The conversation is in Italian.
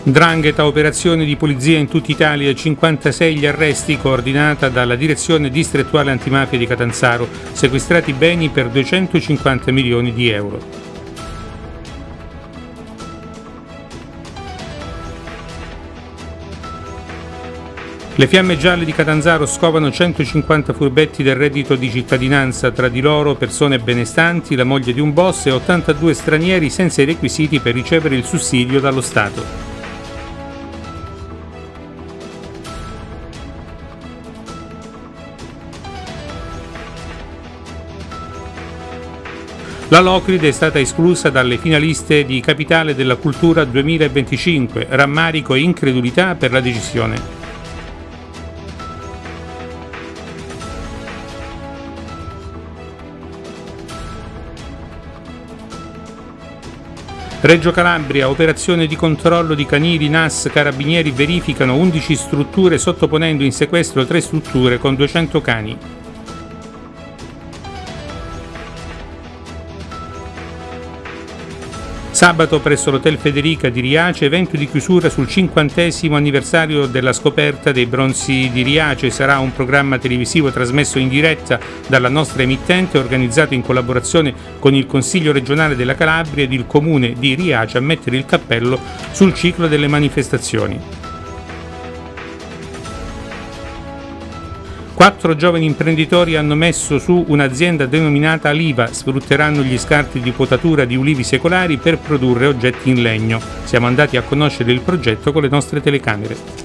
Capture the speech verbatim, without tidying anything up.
'Ndrangheta, operazioni di polizia in tutta Italia, cinquantasei gli arresti, coordinata dalla direzione distrettuale antimafia di Catanzaro, sequestrati beni per duecentocinquanta milioni di euro. Le Fiamme Gialle di Catanzaro scovano centocinquanta furbetti del reddito di cittadinanza, tra di loro persone benestanti, la moglie di un boss e ottantadue stranieri senza i requisiti per ricevere il sussidio dallo Stato. La Locride è stata esclusa dalle finaliste di Capitale della Cultura duemilaventicinque, rammarico e incredulità per la decisione. Reggio Calabria, operazione di controllo di canili, N A S, carabinieri verificano undici strutture sottoponendo in sequestro tre strutture con duecento cani. Sabato presso l'Hotel Federica di Riace, evento di chiusura sul cinquantesimo anniversario della scoperta dei bronzi di Riace. Sarà un programma televisivo trasmesso in diretta dalla nostra emittente, organizzato in collaborazione con il Consiglio regionale della Calabria ed il Comune di Riace, a mettere il cappello sul ciclo delle manifestazioni. Quattro giovani imprenditori hanno messo su un'azienda denominata Aliva, sfrutteranno gli scarti di potatura di ulivi secolari per produrre oggetti in legno. Siamo andati a conoscere il progetto con le nostre telecamere.